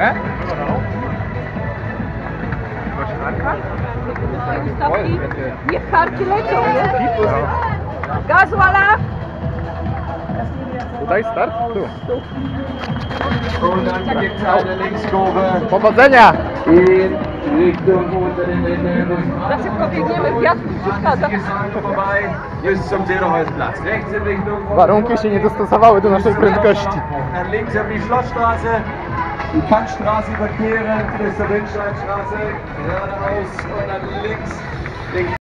Ustawki, niech karty lecą, nie? Gazu, Ala! Tutaj start? Tu. Und dann gibt es eine Linkskurve Powodzenia! in Richtung unter den Linden. Za szybko biegniemy, wiatr przeszkadza. Vorbei bis zum Zederholzplatz. Rechts in Richtung Warunki się nie dostosowały do naszej prędkości. Dann links auf die Schlossstraße, die Kantstraße überqueren, bis zur Windsteinstraße, geradeaus und dann links.